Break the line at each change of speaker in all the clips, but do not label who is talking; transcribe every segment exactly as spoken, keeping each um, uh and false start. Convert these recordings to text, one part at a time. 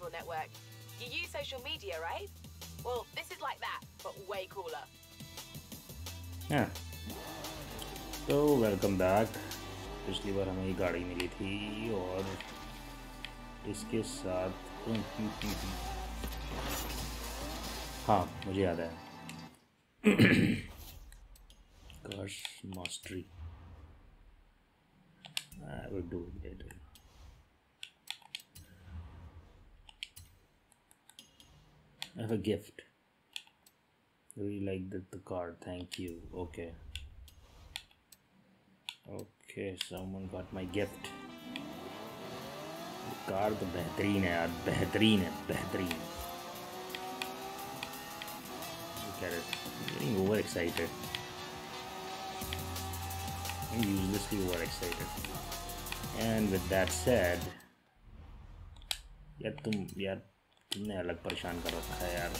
social network. You use social media, right? Well, this is like that, but way cooler.
हाँ, तो welcome back. पिछली बार हमें ये गाड़ी मिली थी और इसके साथ हाँ मुझे याद है cars mastery. I will do it later. I have a gift. Really like the, the card. Thank you. Okay. Okay, someone got my gift. The card तो बेहतरीन है यार, बेहतरीन है, बेहतरीन. Look at it. I'm getting overexcited. I'm uselessly overexcited. And with that said, यार तुम यार तुमने अलग परेशान कर रखा है यार.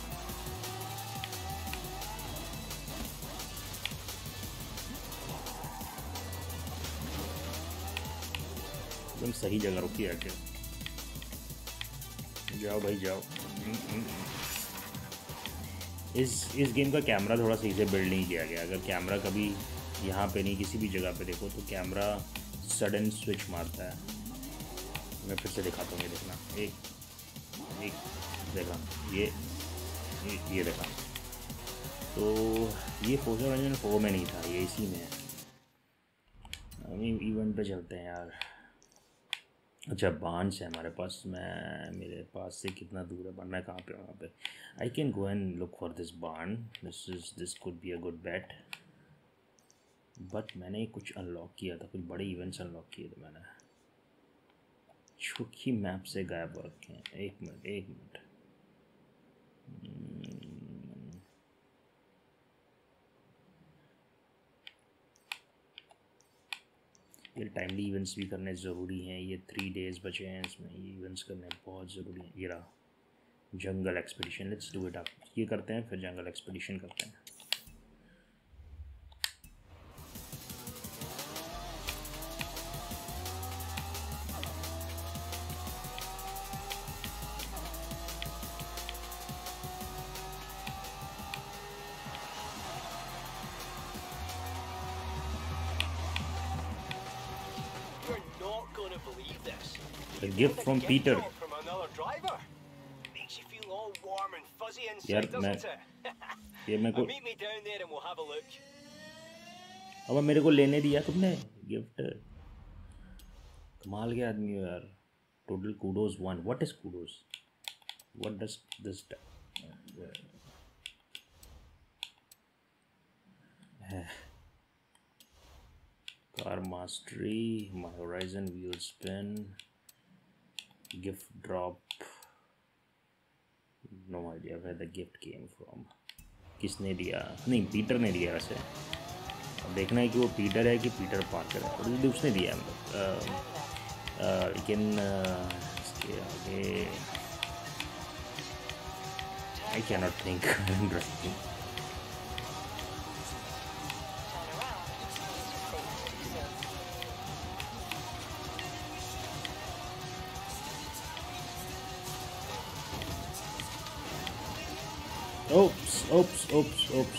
तुम सही जगह रुकी आके. जाओ भाई जाओ. इस इस गेम का कैमरा थोड़ा सही से बिल्ड नहीं किया गया. अगर कैमरा कभी यहाँ पे नहीं किसी भी जगह पे देखो तो कैमरा सडन स्विच मारता है. मैं फिर से दिखाता हूँ. ये देखना. एक एक देखा ये ये, ये देखा. तो ये फोर्जा होराइजन फोर में नहीं था, ये इसी में है. अभी इवेंट पे चलते हैं यार. अच्छा बांस है हमारे पास. मैं मेरे पास से कितना दूर है बाण? मैं कहाँ पे हूँ वहाँ पे. I can go and look for this barn. This is this could be a good bet. But मैंने कुछ अनलॉक किया था, कुछ बड़े इवेंट्स अनलॉक किए थे मैंने, जो कि मैप से गायब हो रखे हैं. एक मिनट एक मिनट. ये टाइमली इवेंट्स भी करने ज़रूरी हैं. ये थ्री डेज़ बचे हैं इसमें. ये इवेंट्स करने बहुत ज़रूरी हैं. ये रहा जंगल एक्सपीडिशन. Let's do it. आप ये करते हैं फिर जंगल एक्सपीडिशन करते हैं. A gift from Peter. यार मैं ये मेरे को अब मेरे को लेने दिया तुमने गिफ्ट. कमाल के आदमी हो यार. Total kudos one. What is kudos? What does this car mastery, my Horizon wheel spin, gift drop. No idea where the gift came from. किसने दिया? नहीं पीटर ने दिया वैसे. अब देखना है कि वो पीटर है कि पीटर पार्कर है. और उसने दिया मतलब लेकिन इसके आगे I cannot think. Interesting. Oops oops oops oops.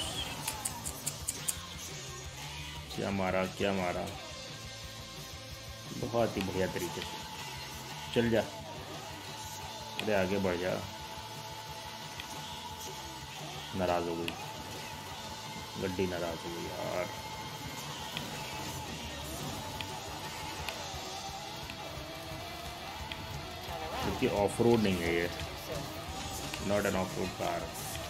क्या मारा क्या मारा. बहुत ही बढ़िया तरीके से. चल जा. अरे आगे बढ़ जा. नाराज़ हो गई गड्डी. नाराज़ हो गई यार. क्योंकि ऑफ रोड नहीं है ये. Not an off road car.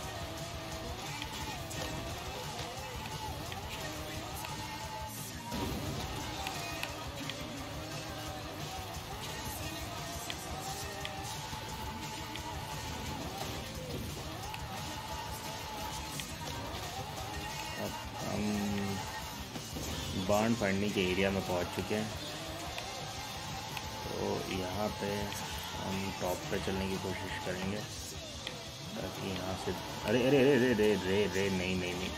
Barn फाड़ने के एरिया में पहुंच चुके हैं. तो यहाँ पे हम टॉप पे चलने की कोशिश करेंगे ताकि यहाँ से. अरे अरे अरे रे रे रे रे नहीं नहीं नहीं.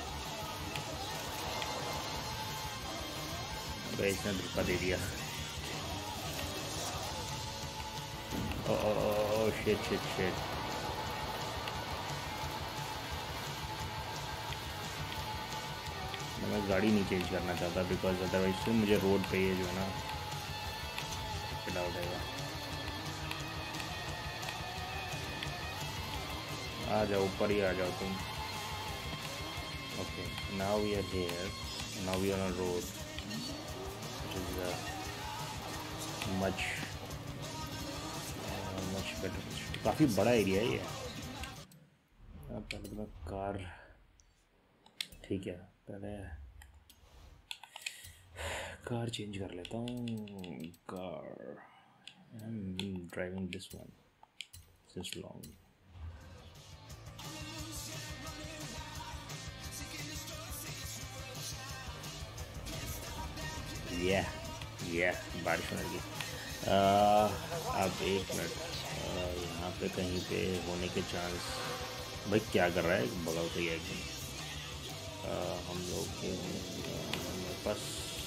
अरे इसने धोखा दे दिया. ओ, ओ, ओ, Oh shit shit shit. मैं गाड़ी नहीं चेंज करना चाहता बिकॉज अदरवाइज फिर मुझे रोड पे ये जो है ना फिट आउट आएगा। आ जाओ ऊपर ही आ जाओ तुम। Okay now we are here, now we are on road which is much much better. काफ़ी बड़ा एरिया है ये। पहले तो मैं कार ठीक है पहले कार चेंज कर लेता हूँ। Car I am driving this one since long. या या बारिश होने लगी। अब एक मिनट यहाँ पे कहीं पे होने के चांस। भाई क्या कर रहा है बगल से एकदम। हम लोग के मेरे पास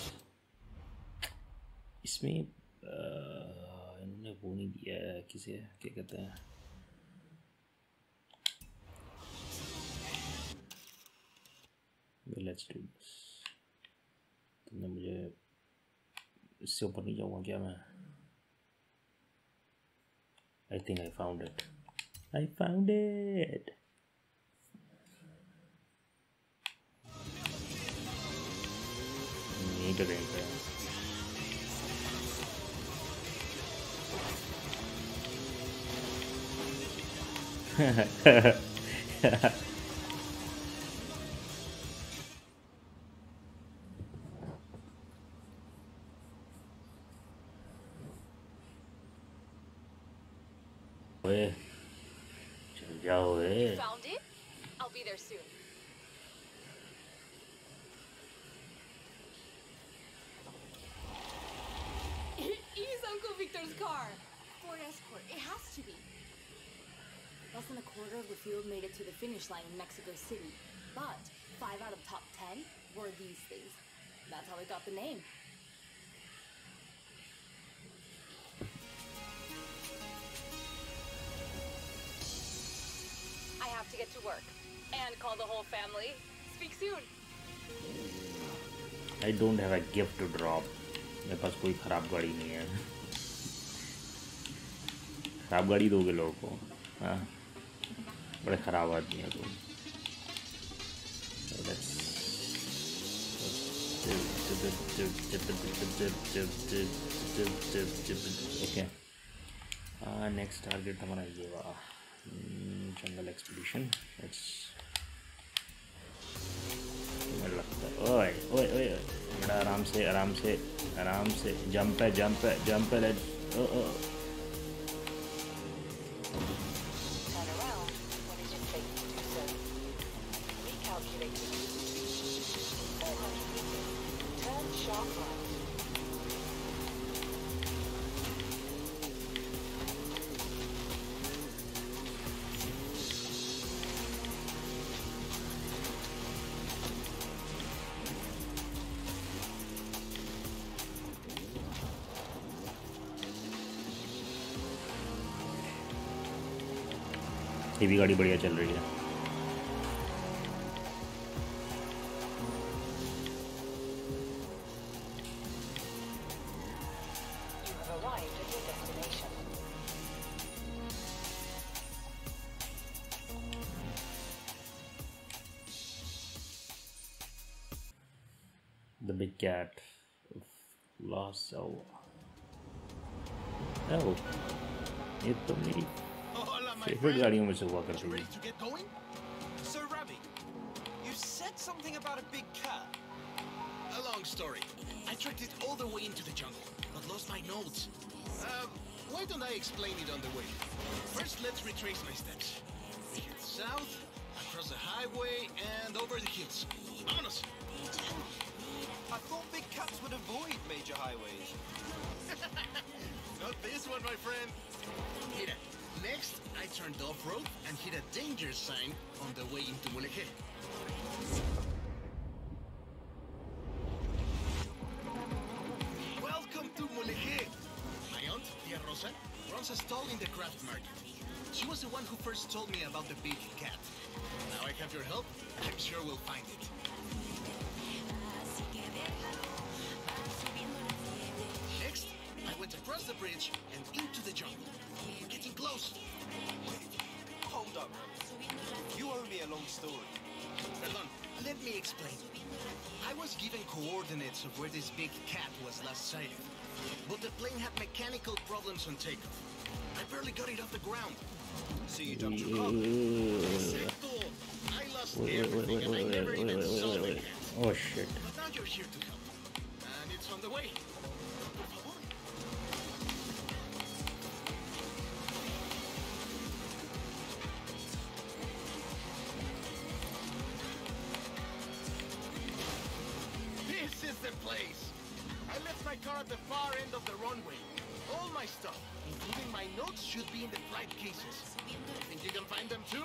इसमें इन्होंने वो नहीं दिया है किसे क्या कहते हैं लेट्स डू दिस। तुमने मुझे इससे ऊपर नहीं जाऊँगा क्या मैं? I think I found it I found it. नहीं तो कहीं पे ओए चल जाओ ओए।
Found it? I'll be there soon. It is Uncle Victor's car. Ford Escort. It has to be. Less than a quarter of the field made it to the finish line in Mexico City, but five out of top ten were these things. That's how it got the name. I have to get to work and call the whole family. Speak soon.
I don't have a gift to drop. मेरे पास कोई ख़राब गाड़ी नहीं है। ख़राब गाड़ी दोगे लोगों को? हाँ बड़े ख़राब आदमी है तुम। ओके नेक्स्ट टारगेट हमारा ये हुआ जंगल एक्सपीडिशन। लेट्स मुझे लगता है ओए ओए ओए बड़ा आराम से आराम से आराम से जंप है जंप है जंप है। लेट्स ओ ओ ये भी गाड़ी बढ़िया चल रही है। The big cat of Los Al. Oh, ये तो मेरी फेवरेट गाड़ियों में से हुआ करती थी।
So Ravi, you said something about a big cat. A long story. I tracked it all the way into the jungle, but lost my notes. Um, why don't I explain it on the way? First, let's retrace my steps. We head south, across the highway, and over the hills. Vámonos!
I thought big cats would avoid major highways.
Not this one, my friend. Mira, next I turned off-road and hit a danger sign on the way into Mulegé. Welcome to Mulegé. My aunt, Tia Rosa, runs a stall in the craft market. She was the one who first told me about the big cat. Now I have your help, I'm sure we'll find it. Next, I went across the bridge and into the jungle. We're getting close.
Wait, hold up. You owe me a long story.
Perdón, let me explain. I was given coordinates of where this big cat was last sighted, but the plane had mechanical problems on takeoff. I barely got it off the ground.
So you jumped your car.
Exacto. I lost
Wait, wait,
everything
wait,
and I
wait,
never
wait,
even
wait,
saw
wait,
the
wait.
cat.
Oh shit.
But now you're here to help. And it's on the way. Por favor. This is the place. I left my car at the far end of the runway. All my stuff, including my notes, should be in the flight cases. Think you can find them too?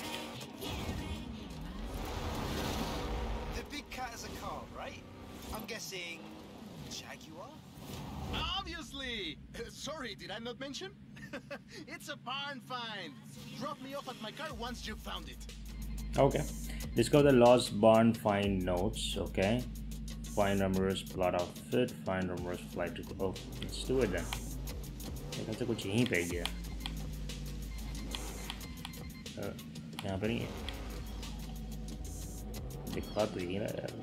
The big cat is a car, right? I'm guessing Jaguar?
Obviously! Sorry, did I not mention? It's a barn find. Drop me off at my car once you've found it.
Okay. Discover the lost barn find notes. Okay. Find Ramirez plot outfit. Find Ramirez flight record. Oh, let's do it then. मेरे से कुछ यहीं पे गया. यहाँ पर नहीं है. दिखा तो यही ना यार.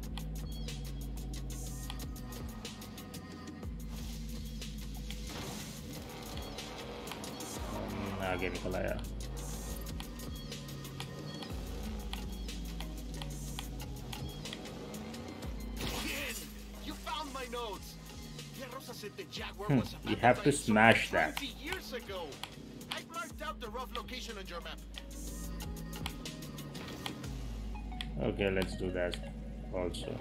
आगे निकल आया.
You found my notes. Yeah, Rosa said the Jaguar
Hmm,
was
you have to smash that.
twenty years ago. I marked out the rough location on your map.
Okay, let's do that also.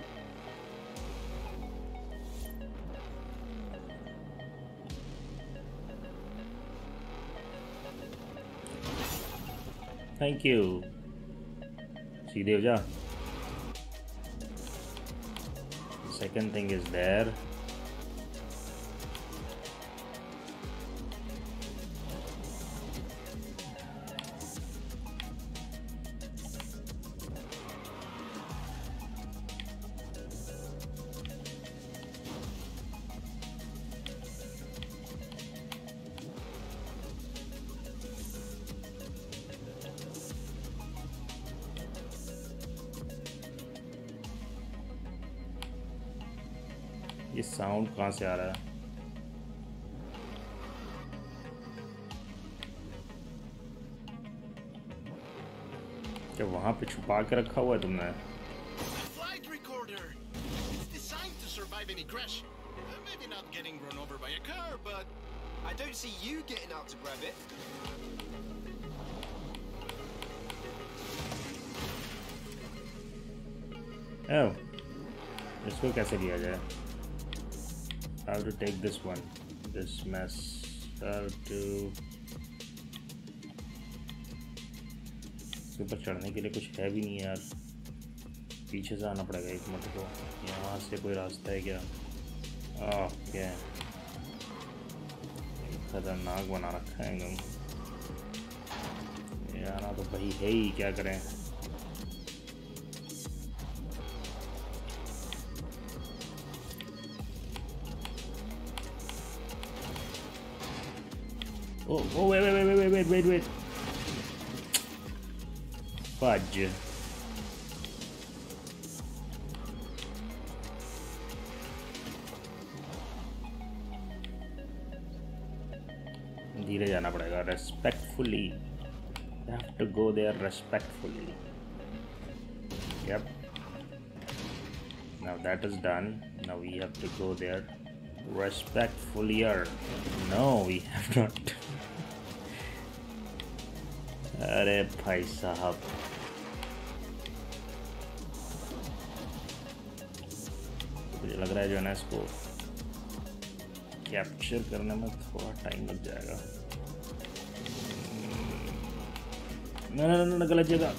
Thank you. सीधे हो जा. The second thing is there. ये sound कहाँ से आ रहा है? क्या वहाँ पे छुपा के रखा हुआ है तुमने?
Flight recorder. It's designed to survive any crash. Uh, maybe not getting run over by a car, but
I don't see you getting out to grab it.
Oh, इसको कैसे लिया जाए? I have to take this one. This mess. I have to. इसके ऊपर चढ़ने के लिए कुछ है भी नहीं है यार. पीछे से आना पड़ेगा एक मिनट को. यहाँ से कोई रास्ता है क्या? ओके. खतरनाक बना रखा है एकदम. ये आना तो भाई है ही, क्या करें? Oh, oh, wait, wait, wait, wait, wait, wait, wait. Fudge. धीरे जाना पड़ेगा. Respectfully. You have to go there respectfully. Yep. Now that is done. Now we have to go there respectfully. No, we have not. अरे भाई साहब, मुझे लग रहा है जो है ना इसको कैप्चर करने में थोड़ा टाइम लग जाएगा. ना ना ना गलत जगह.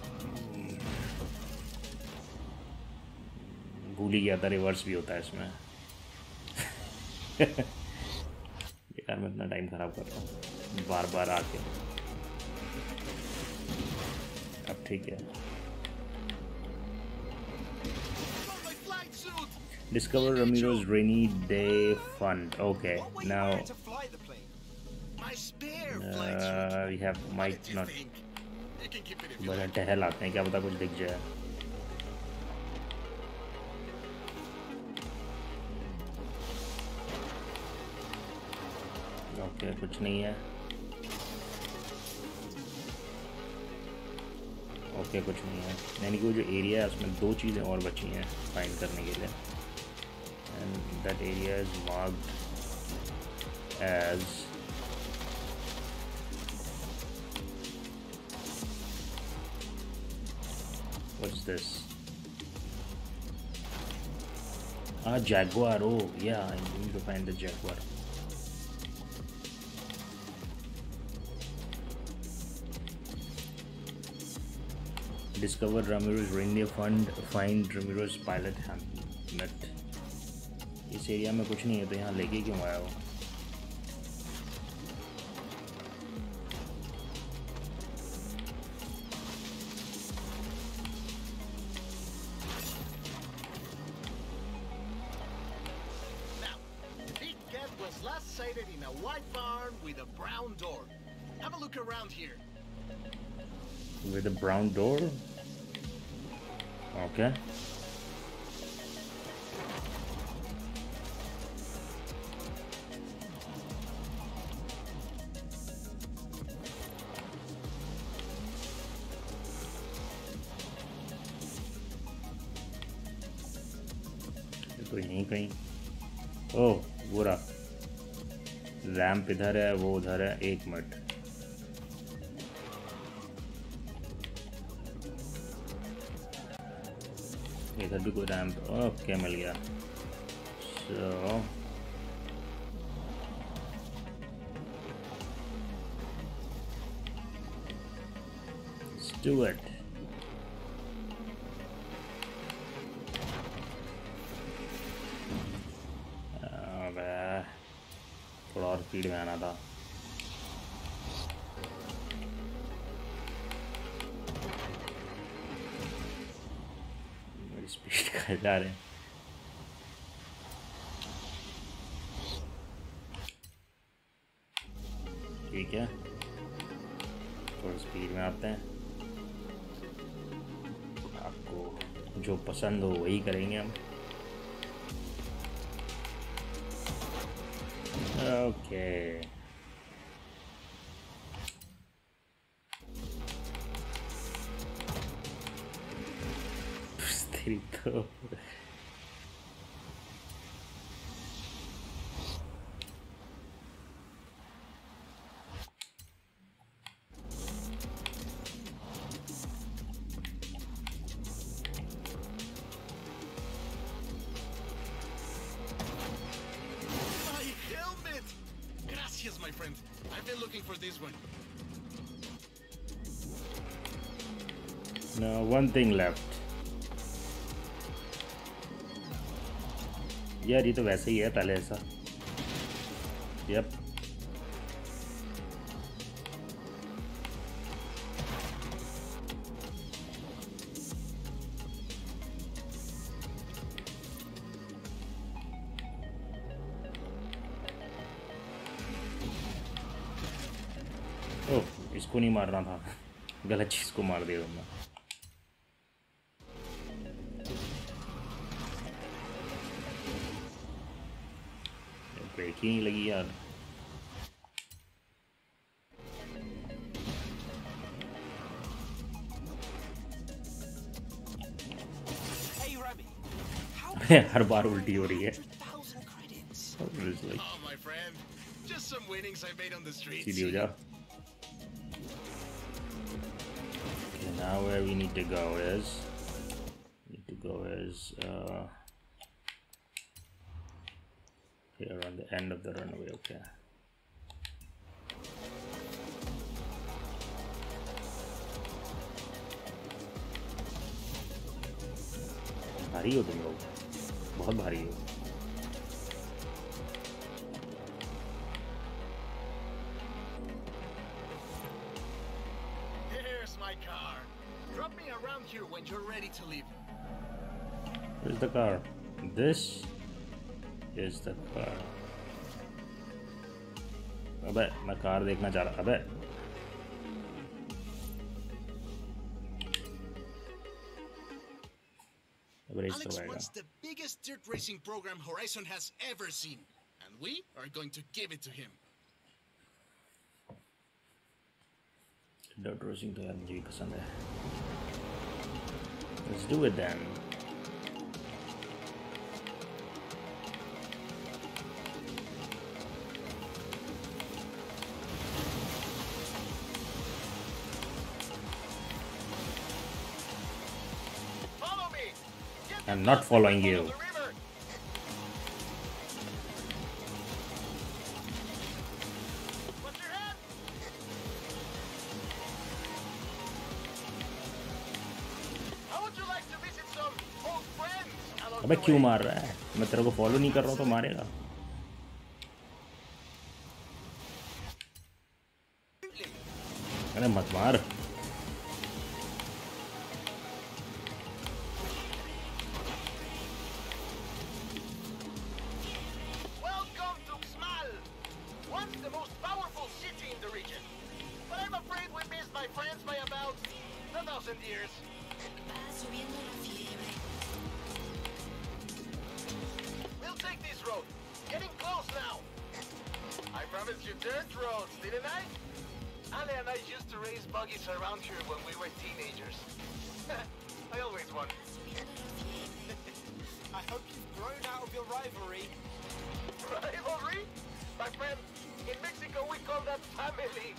भूल ही गया था रिवर्स भी होता है इसमें. बेकार में इतना टाइम खराब कर रहा हूँ. बार बार आके। अब ठीक है। Discover Ramiro's rainy day fund. Okay, now uh, we have might not. बड़ा टहल आते हैं, क्या पता कुछ दिख जाए। ओके okay, कुछ नहीं है। ओके okay, कुछ नहीं है, यानी कि वो जो एरिया है उसमें दो चीज़ें और बची हैं फाइंड करने के लिए। And that area is marked as what's this? Ah, jaguar. Oh, yeah, I need to find the jaguar. Discover Ramiro's reindeer fund. Find Ramiro's pilot helmet. इस एरिया में कुछ नहीं है तो यहाँ लेके क्यों आया हो?
In a white barn with a brown door. Have a look around here.
With a brown door? Okay. तो यहीं कहीं। ओह, वो रहा। रैंप इधर है, वो उधर है। एक मिनट, इधर भी कोई रैंप। ओके, मिल गया। So let's do it. थोड़ा और स्पीड में आना था। मेरी स्पीड कहाँ जा रहे हैं? ठीक है, थोड़ा स्पीड में आते हैं। आपको जो पसंद हो वही करेंगे हम। Okay. Strito.
My friend, I've been looking for this one.
No, one thing left. यार ये तो वैसे ही है पहले ऐसा। Yep. ओह, इसको नहीं मारना था, गलत चीज को मार दिया तुमने। ब्रेक ही नहीं लगी यार। हर बार उल्टी हो रही है। सीधी हो जा। Okay, now where we need to go is need to go is uh, here on the end of the runway. Okay. भारी हो तुम लोग, बहुत भारी हो।
my car. Drop me around here when you're ready to leave.
Where's the car? This is the car. अबे मैं car देखना चाह रहा अबे
Alex wants the biggest dirt racing program Horizon has ever seen, and we are going to give it to him.
Dirt racing तो यार मुझे भी पसंद है. Let's do it then. I'm not following you. अबे क्यों मार रहा है? मैं तेरे को फॉलो नहीं कर रहा हूँ तो मारेगा. अरे मत मार.
Years. We'll take this road. Getting close now. I promised you dirt roads, didn't I? Ale and I used to race buggies around here when we were teenagers. I always won.
I hope you've grown out of your rivalry.
Rivalry? My friend, in Mexico we call that family.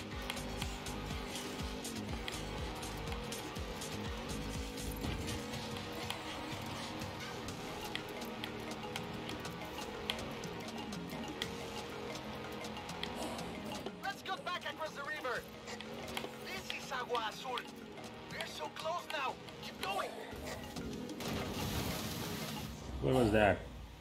The river. This is Agua Azul. We're so close now. Keep going.
Where was that?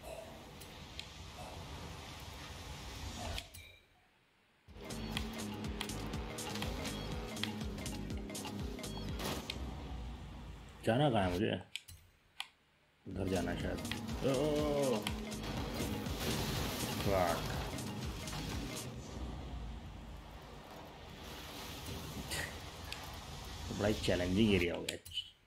जाना कहाँ है मुझे? घर जाना है शायद. ओह, वाह. बड़ा चैलेंजिंग एरिया हो गया.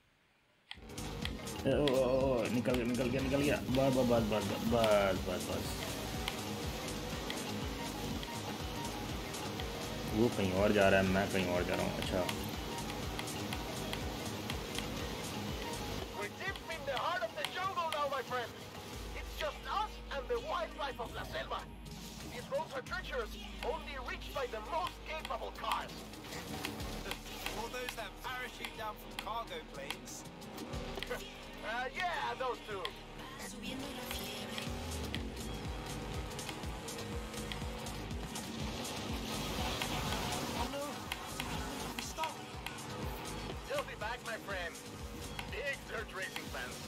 ओ, निकल गया निकल गया निकल गया. बस बस बस बस बस बस. वो कहीं और जा रहा है, मैं कहीं और जा रहा हूँ. अच्छा.
We're deep in the heart of the jungle now, my friend. It's just us and the wildlife of La Selva. These roads are treacherous, only reached by the most capable cars.
All those that parachute down from cargo planes.
uh, yeah, those two.
Oh no! Stop!
You'll be back, my friend. Big dirt racing fans.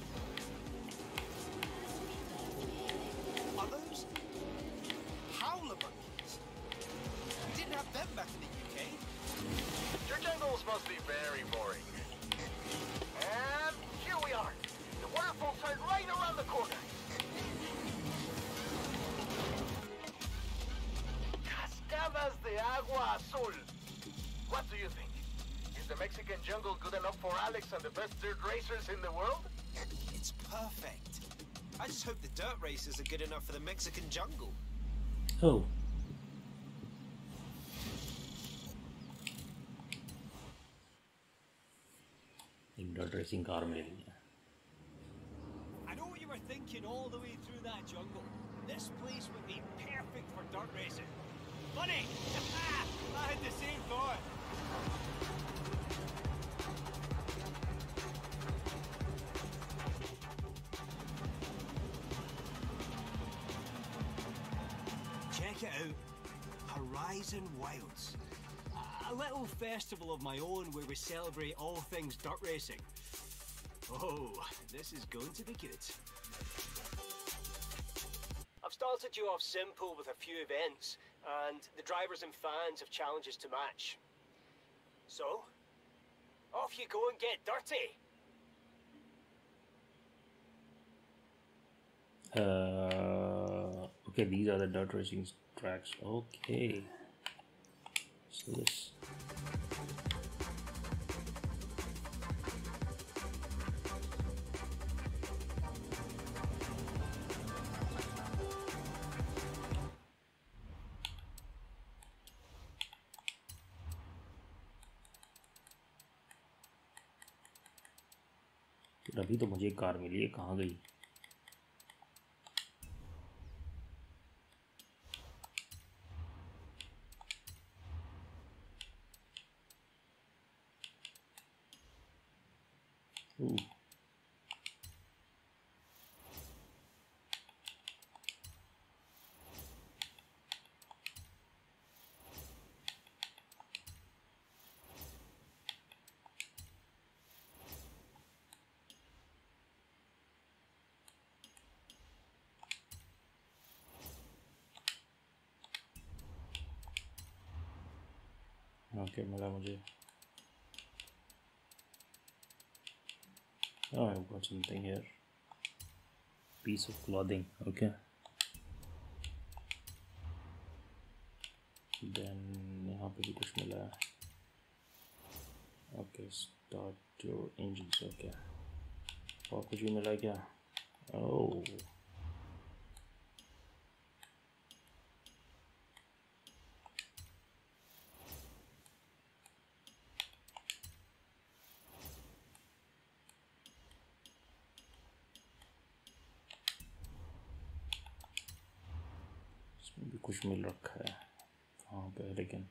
Are those howler monkeys? We didn't have them back in the U K.
Your jungles must be very boring. And here we are. The waterfalls are right around the corner. Cascadas de Agua Azul. What do you think? Is the Mexican jungle good enough for Alex and the best dirt racers in the world?
It's perfect. I just hope the dirt racers are good enough for the Mexican jungle.
Oh. Dirt racing car मिल गई है.
I know what you were thinking all the way through that jungle. This place would be perfect for dirt racing. Funny! I had the same thought. Check it out. Horizon Wilds. A little festival of my own where we celebrate all things dirt racing. Oh, this is going to be good. I've started you off simple with a few events, and the drivers and fans have challenges to match. So, Off you go and get dirty.
Uh, okay, these are the dirt racing tracks. Okay, so this. अभी तो मुझे एक car मिली है, कहाँ गई? Ooh. Okay, मिला मुझे. Oh, I've got something here. Piece of clothing. Okay. Then यहाँ पे भी कुछ मिला है. Okay, start your engines. Okay. और कुछ भी मिला क्या? Oh. भी कुछ मिल रखा है कहाँ पे है, लेकिन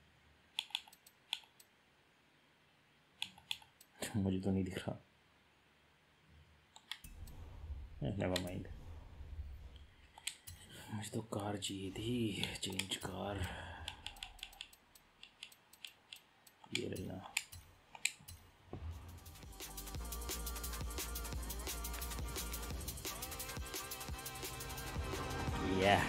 मुझे तो नहीं दिख रहा. Never mind. मुझे तो कार चाहिए थी, चेंज कार. ये लेना. Yeah.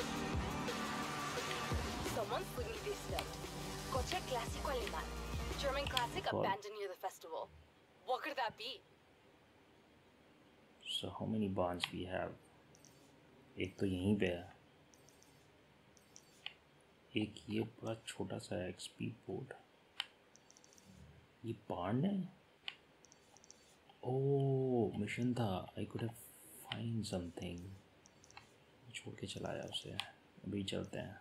Someone's putting this stuff. Coche clásico alemán. German classic
Cool.
abandoned near the festival. What could that be?
So how many barns we have? एक तो यहीं पे है, एक ये बड़ा छोटा सा है स्पीड बोट. ये बार्न है. ओह, मिशन था. I could have find something. छोड़ के चला आया उसे. अभी चलते हैं,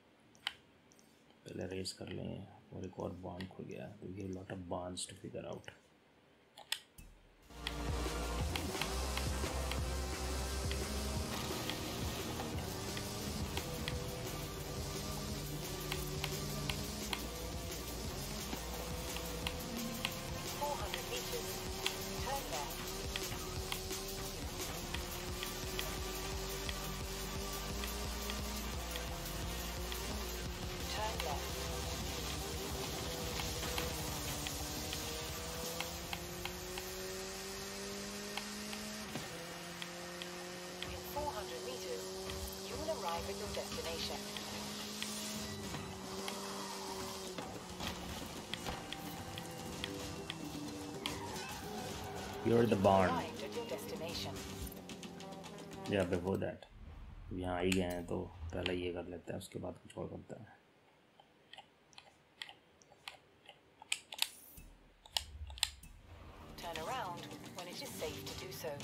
पहले रेस कर लें. और एक और बार्न खो गया. We have lot of barns to figure out.
four hundred meters. Turn left. Turn left. In four hundred meters, you will arrive at your destination.
You're the barn.
Arrived at your destination.
या before that यहाँ आ ही गए हैं तो पहले ये कर लेते हैं, उसके बाद कुछ और करते हैं.
Turn around when it is safe to do so.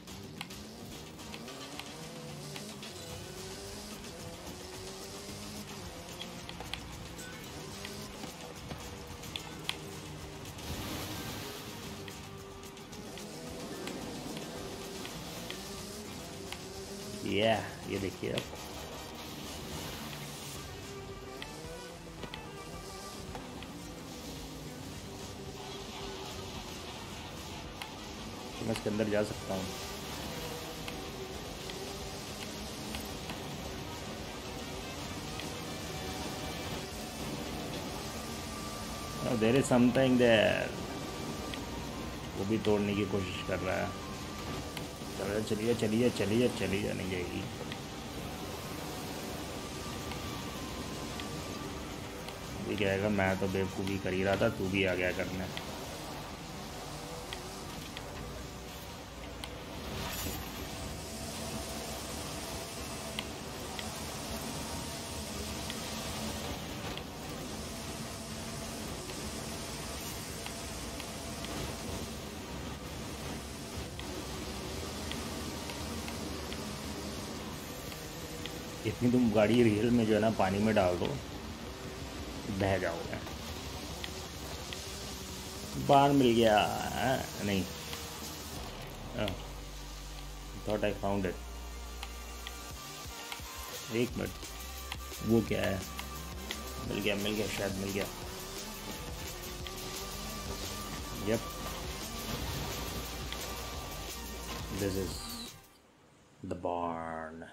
या ये देखिए आप. मैं इसके अंदर जा सकता हूँ. There is something there. वो भी तोड़ने की कोशिश कर रहा है. चलिए चलिए चलिए चलिए चलिए नहीं जाएगी. ये कहेगा मैं तो बेवकूफ़ी कर ही रहा था, तू भी आ गया करने. इतनी तुम गाड़ी रियल में जो है ना पानी में डाल दो, बह जाओगे। बाहर मिल गया आ, नहीं, थॉट आई फाउंड इट। एक मिनट, वो क्या है? मिल गया मिल गया शायद मिल गया। Yup, this is the barn.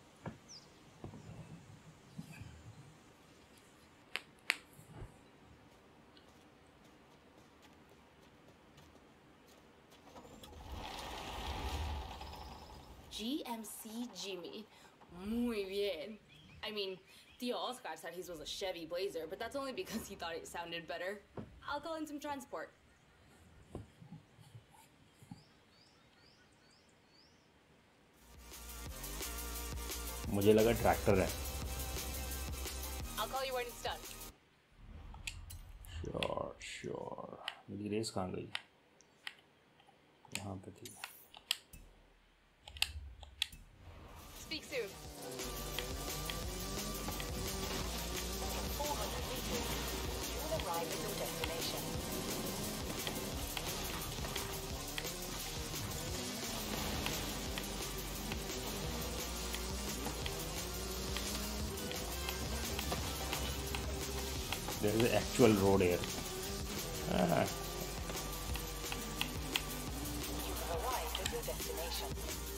G M C Jimmy. Muy bien. I mean, Theo Oscar said his was a Chevy Blazer, but that's only because he thought it sounded better. I'll call in some transport.
मुझे लगा tractor है।
I'll call you when it's done.
Sure sure. मेरी race कहाँ गई? यहाँ पे थी।
Speak soon.
four hundred meters. You will arrive at your destination.
There is an actual road here. Ah.
You have arrived at your destination.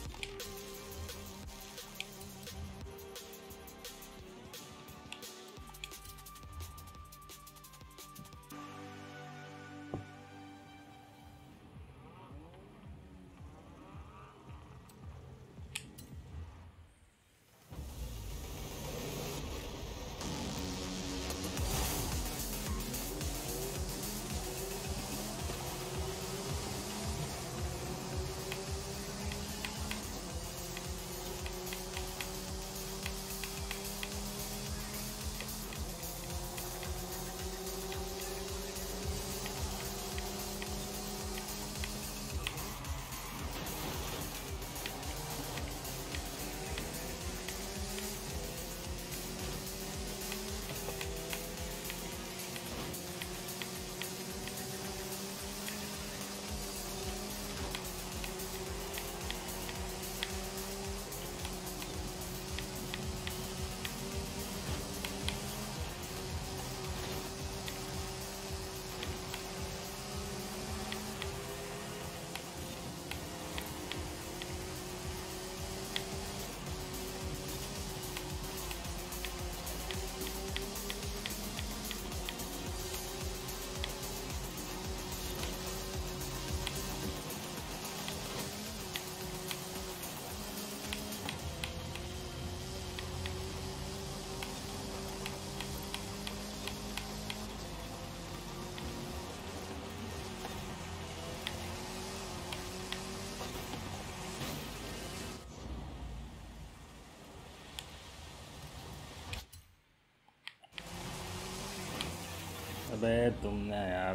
अबे तुमने यार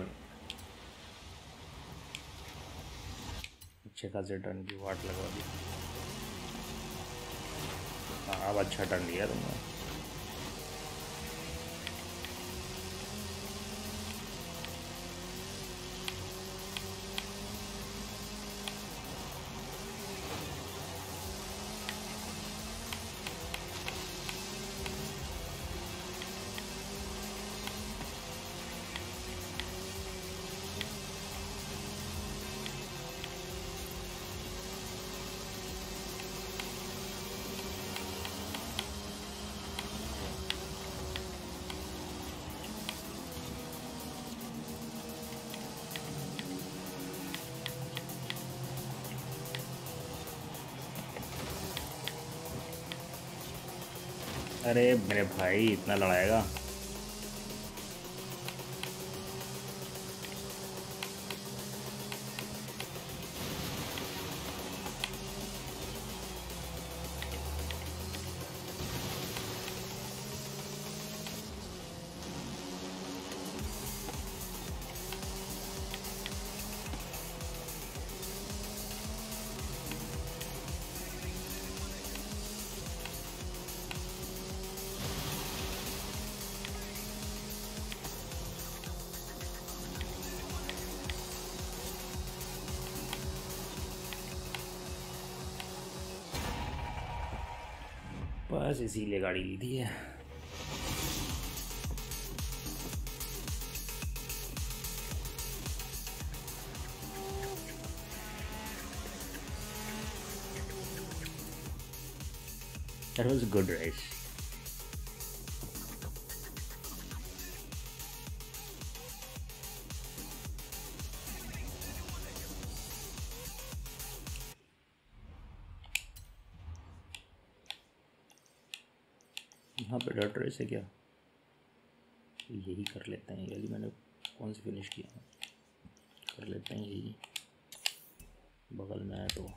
अच्छे खासे टर्न की वाट लगा दी। हाँ अब अच्छा टर्न लिया तुमने। अरे मेरे भाई इतना लड़ाएगा? बस इसीलिए गाड़ी ली थी है। That was a good race. यहाँ पे डॉट रेस है क्या? यही कर लेते हैं। यही मैंने कौन सी फिनिश किया है, कर लेते हैं यही, बगल में है तो।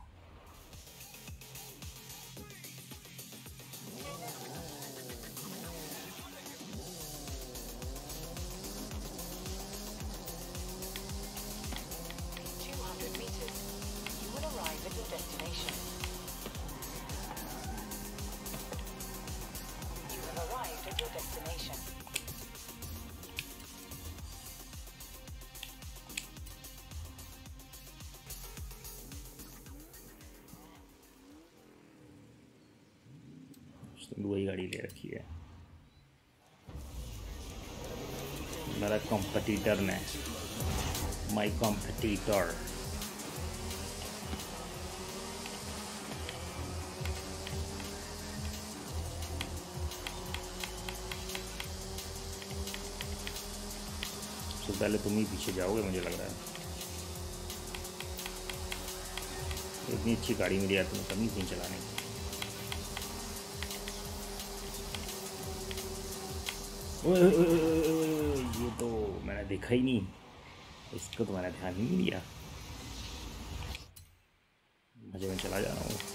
वही गाड़ी ले रखी है मेरा कॉम्पिटिटर ने, माई कॉम्पिटिटर। सबसे पहले तुम ही पीछे जाओगे मुझे लग रहा है। इतनी अच्छी गाड़ी मिली यार, तुम्हें कमी नहीं चलाने की। ओए ओए ओए ओए, ये तो मैंने देखा ही नहीं, इसको तो मैंने ध्यान ही नहीं दिया। मजे में चला जा रहा हूँ।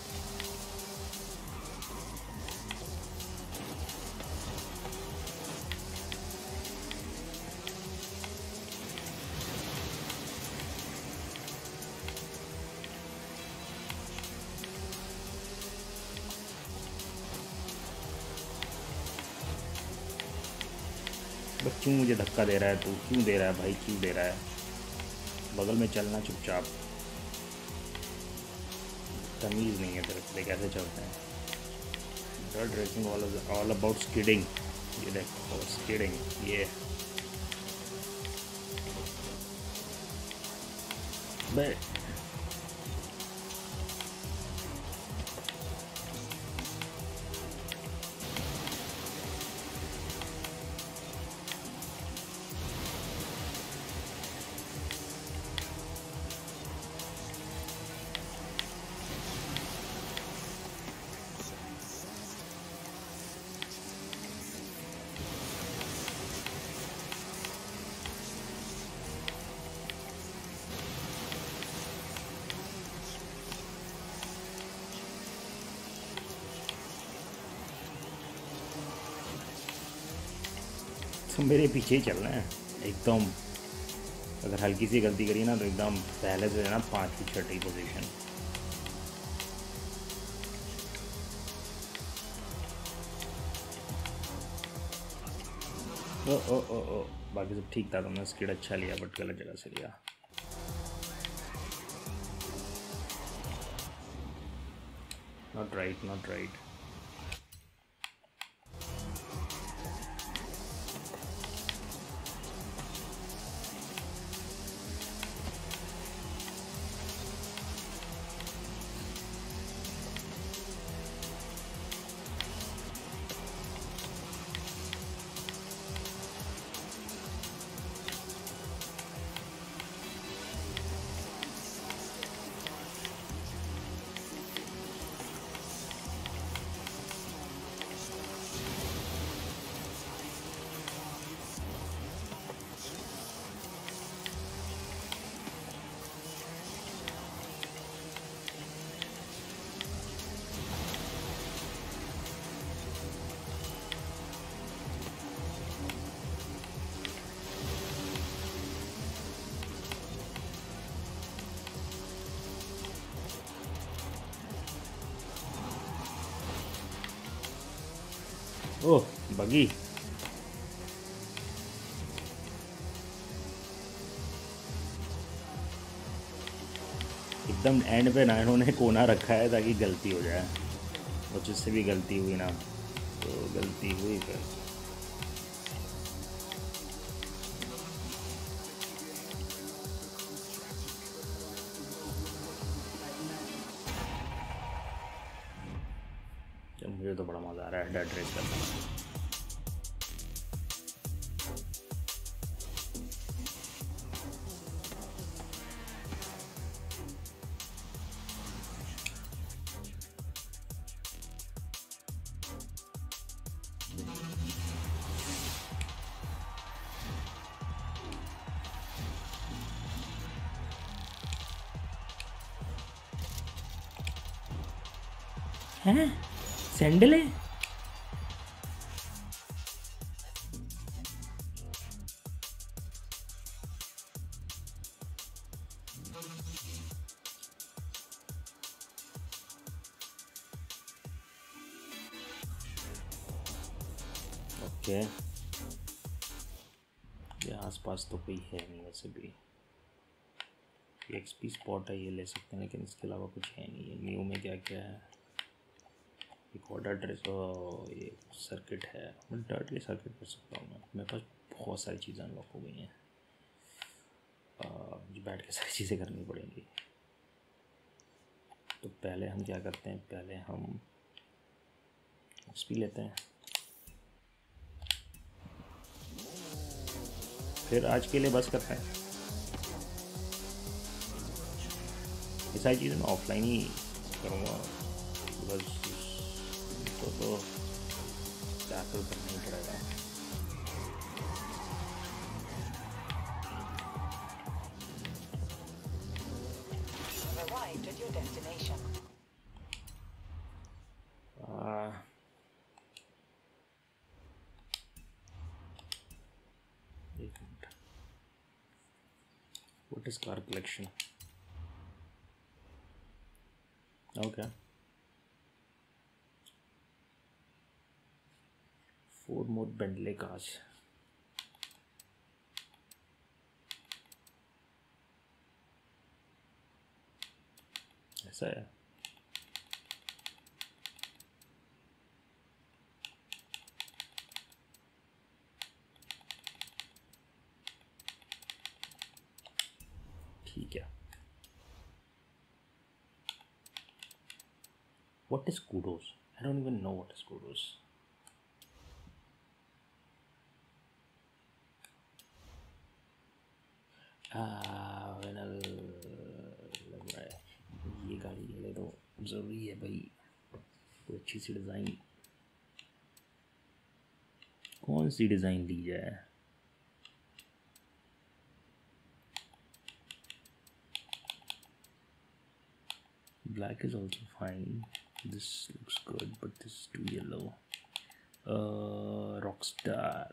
क्यों मुझे धक्का दे रहा है तू? क्यों दे रहा है भाई, क्यों दे रहा है? बगल में चलना चुपचाप। तमीज़ नहीं है तेरे को, कैसे चलते हैं? Dirt racing all all about skidding. ये देखो स्किडिंग, ये बे तो मेरे पीछे ही चलना है एकदम। अगर हल्की सी गलती करी ना तो एकदम पहले से ना पाँचवीं छठी पोजीशन। ओ ओ ओ ओ बाकी सब ठीक था, तुमने स्किड अच्छा लिया बट गलत जगह से लिया। Not right, not right. Oh buggy, एकदम एंड पे ना इन्होंने कोना रखा है ताकि गलती हो जाए, और जिससे भी गलती हुई ना गलती हुई फिर। मुझे तो बड़ा मज़ा आ रहा है डेड रेस करने में। हैं सैंडल है? ओके, ये आसपास तो कोई है नहीं वैसे भी। ये एक्सपी स्पॉट है, ये ले सकते हैं, लेकिन इसके अलावा कुछ है नहीं। ये न्यू में क्या क्या है? एक ऑर्डर ड्रेस, ये सर्किट है, मैं डर्ट के सर्किट कर सकता हूँ। मैं मेरे पास बहुत सारी चीज़ें अनलॉक हो गई हैं, मुझे बैठ के सारी चीज़ें करनी पड़ेंगी। तो पहले हम क्या करते हैं, पहले हम एक्सपी लेते हैं, फिर आज के लिए बस करते हैं। ये सारी चीज़ें मैं ऑफलाइन ही करूँगा, बस तो तो टैकल करना ही पड़ेगा।
Arrived at your destination.
Uh, what is car collection? Okay. Four more Bentley cars. ऐसा है। ठीक है। What is kudos? I don't even know what is kudos. Ah, well, लग रहा है ये गाड़ी ले ले तो ज़रूरी है भाई, कोई अच्छी सी डिज़ाइन। कौन सी डिज़ाइन ली जाए? Black is also fine. This looks good, but this is too yellow. Uh, Rockstar.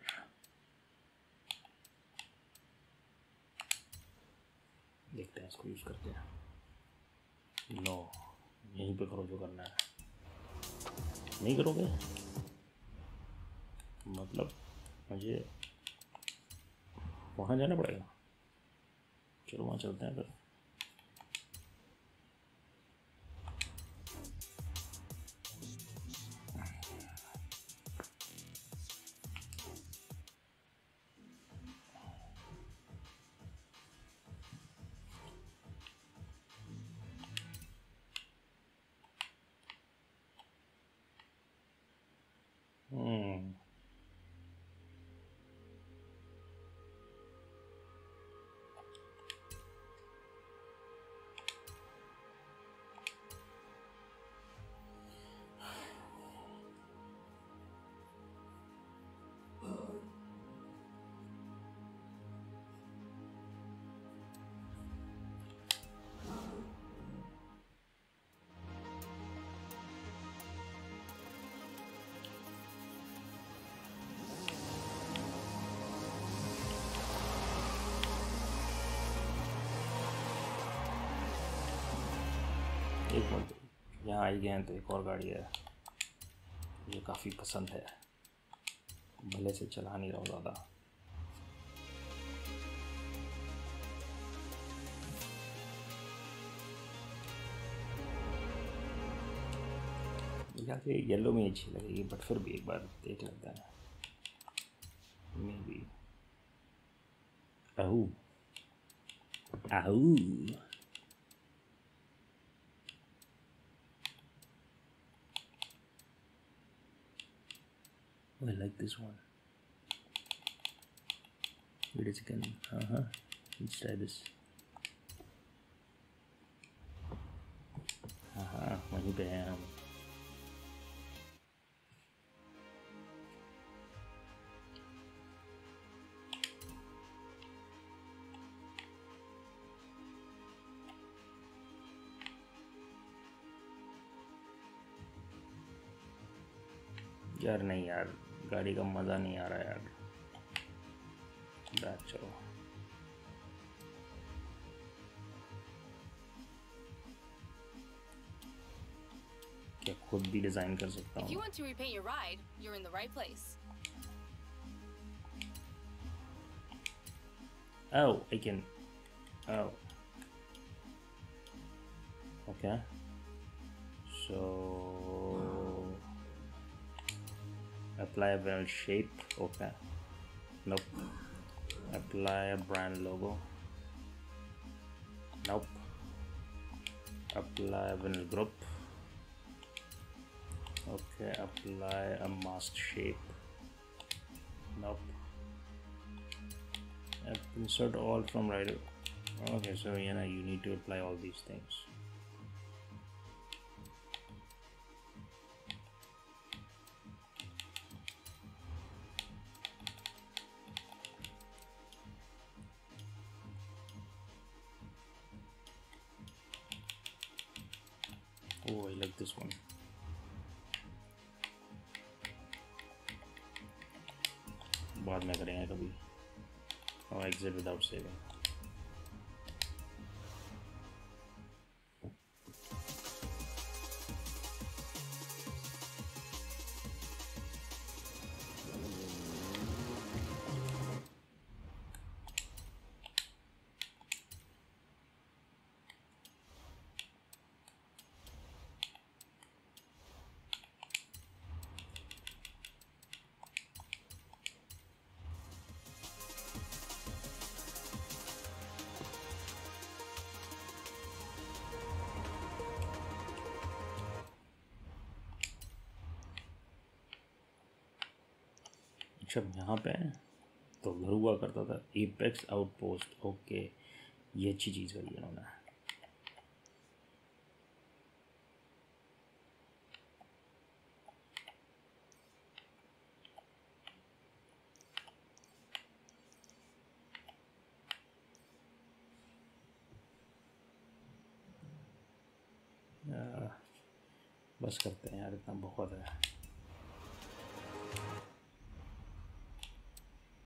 देखते हैं इसको यूज़ करते हैं। नो, यहीं पे करो जो करना है। नहीं करोगे मतलब मुझे वहाँ जाना पड़ेगा। चलो वहाँ चलते हैं फिर। Hmm. एक मिनट, यहाँ आई गए हैं तो एक और गाड़ी है, मुझे काफ़ी पसंद है, भले से चला नहीं रहा ज़्यादा। ख्याल से येलो में अच्छी लगेगी, बट फिर भी एक बार देख लेता है मे बी। आहू आहू I like this one. Wait a second. Uh-huh. Let's try this. Uh-huh. वहीं पे हैं हम। यार नहीं यार, गाड़ी का मज़ा नहीं आ रहा यार। बैठ चलो। क्या खुद भी डिजाइन कर सकता
If
हूँ?
you want to repaint your ride, you're in the right place.
Oh, I can. Oh. Okay. So apply a brand shape. Okay. Nope. Apply a brand logo. Nope. Apply a vinyl group. Okay. Apply a mask shape. Nope. Insert all from right. Okay, so you know you need to apply all these things. Oh, I like this one. बाद में करेंगे कभी। Oh, exit without saving. जब यहाँ पे तो घर हुआ करता था एपेक्स आउटपोस्ट। ओके, ये अच्छी चीज़ करी इन्होंने। बस करते हैं यार, इतना बहुत है।